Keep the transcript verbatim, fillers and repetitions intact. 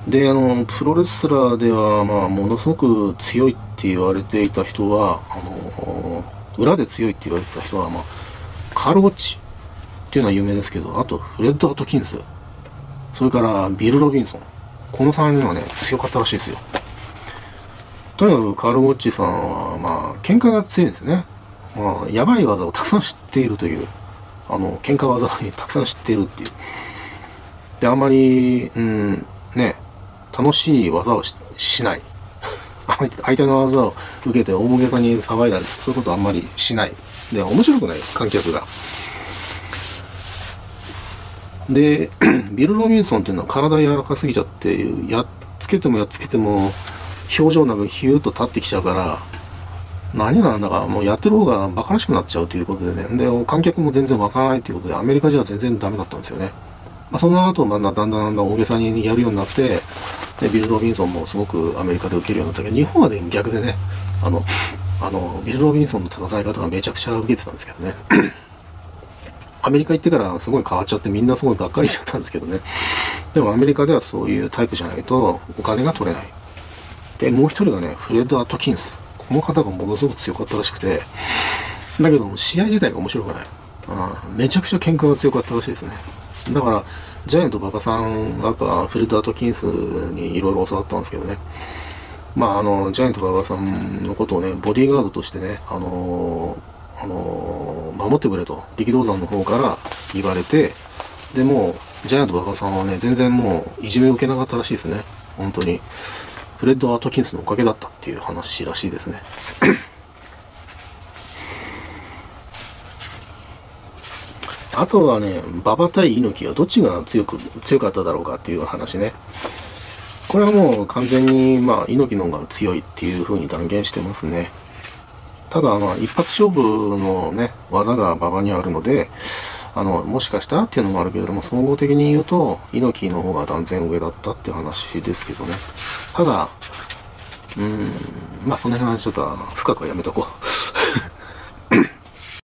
で、あの、プロレスラーでは、まあ、ものすごく強いって言われていた人は、あの、裏で強いって言われてた人は、まあ、カール・ウォッチっていうのは有名ですけど、あと、フレッド・アトキンス、それからビル・ロビンソン。このさんにんはね、強かったらしいですよ。とにかくカール・ウォッチさんは、まあ、喧嘩が強いんですね。まあ、やばい技をたくさん知っているという、あの、喧嘩技をたくさん知っているっていう。で、あんまり、うん、ね、楽しい技を し, しない。相手の技を受けて大げさに騒いだり、そういうことあんまりしない。で、面白くない、観客が。で、ビル・ロビンソンっていうのは体柔らかすぎちゃって、やっつけてもやっつけても、表情なんかヒューッと立ってきちゃうから、何なんだか、もうやってる方が馬鹿らしくなっちゃうということでね。で、観客も全然わからないということで、アメリカじゃ全然ダメだったんですよね。まあ、その後、まあ、だんだんだんだん大げさにやるようになって、で、ビル・ロビンソンもすごくアメリカで受けるようになったけど、日本はね、逆でね、あの、あの、ビル・ロビンソンの戦い方がめちゃくちゃ受けてたんですけどね。アメリカ行ってからすごい変わっちゃって、みんなすごいがっかりしちゃったんですけどね。でもアメリカではそういうタイプじゃないとお金が取れない。で、もう一人がね、フレッド・アトキンス。この方がものすごく強かったらしくて、だけども試合自体が面白くない。あめちゃくちゃ喧嘩が強かったらしいですね。だから、ジャイアント馬場さんがやっぱフレッド・アトキンスにいろいろ教わったんですけどね。まあ、あの、ジャイアント馬場さんのことをね、ボディーガードとしてね、あのー、あのー、守ってくれと、力道山の方から言われて、でもう、ジャイアント馬場さんはね、全然もう、いじめを受けなかったらしいですね。本当に。フレッド・アトキンスのおかげだったっていう話らしいですね。あとはね、馬場対猪木はどっちが強く、強かっただろうかっていう話ね。これはもう完全に、まあ、猪木の方が強いっていう風に断言してますね。ただ、まあ、一発勝負のね、技が馬場にあるので、あの、もしかしたらっていうのもあるけれども、総合的に言うと、猪木の方が断然上だったっていう話ですけどね。ただ、うーん、まあ、その辺はちょっと深くはやめとこう。